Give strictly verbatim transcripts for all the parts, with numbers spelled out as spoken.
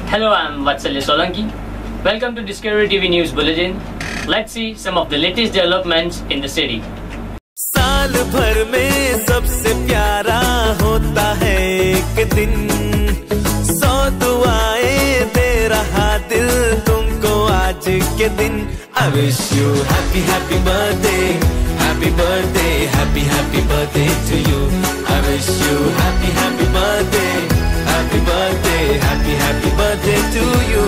Hello, I'm Vatsalya Solanki. Welcome to Discovery T V News Bulletin. Let's see some of the latest developments in the city. साल भर में सबसे प्यारा होता है एक दिन, सौ दुआएं दे रहा दिल तुमको आज के दिन। I wish you happy happy birthday, happy birthday, happy happy birthday to you. I wish you happy happy birthday, happy birthday, happy happy birthday to you.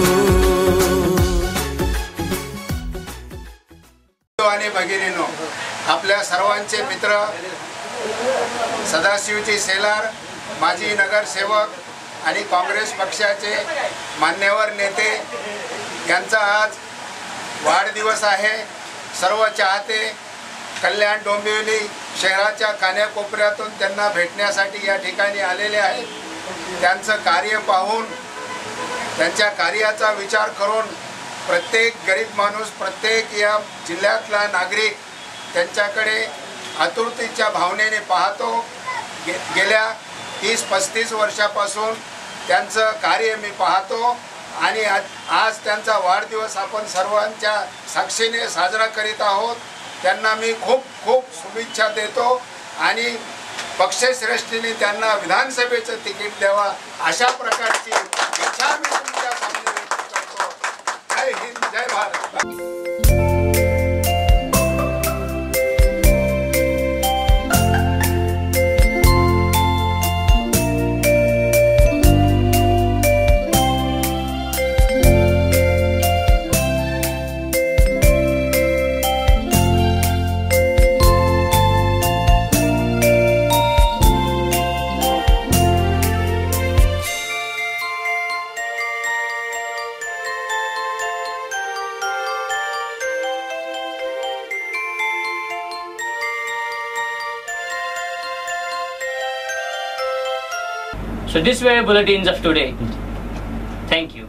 आणि भगिनीनो, आपल्या सर्वांचे मित्र सदाशिवजी सेलार, माजी नगरसेवक आणि काँग्रेस पक्षाचे मान्यवर नेते यांचा आज वाढदिवस आहे। सर्व चाहते कल्याण डोंबिवली शहराच्या कानाकोपऱ्यातून त्यांना भेटण्यासाठी या ठिकाणी आलेले आहेत। त्यांचं कार्य पाहून, त्यांच्या कार्याचा विचार करून प्रत्येक गरीब माणूस, प्रत्येक या जिल्ह्यातला नागरिक त्यांच्याकडे आतुरतेच्या भावनेने पाहतो। गे गेल्या तीस पस्तीस वर्षापासून त्यांचं कार्य मी पाहतो आणि आज आज त्यांचा वाढदिवस आपण सर्वांच्या साक्षीने साजरा करीत आहोत। त्यांना मी खूप खूप शुभेच्छा देतो आणि पक्षश्रेष्ठीने त्यांना विधानसभेचं तिकीट द्यावा अशा प्रकारची इच्छा मी तुमच्या सामने व्यक्त करतो। जय हिंद, जय Bharat. So these were bulletins of today. Thank you.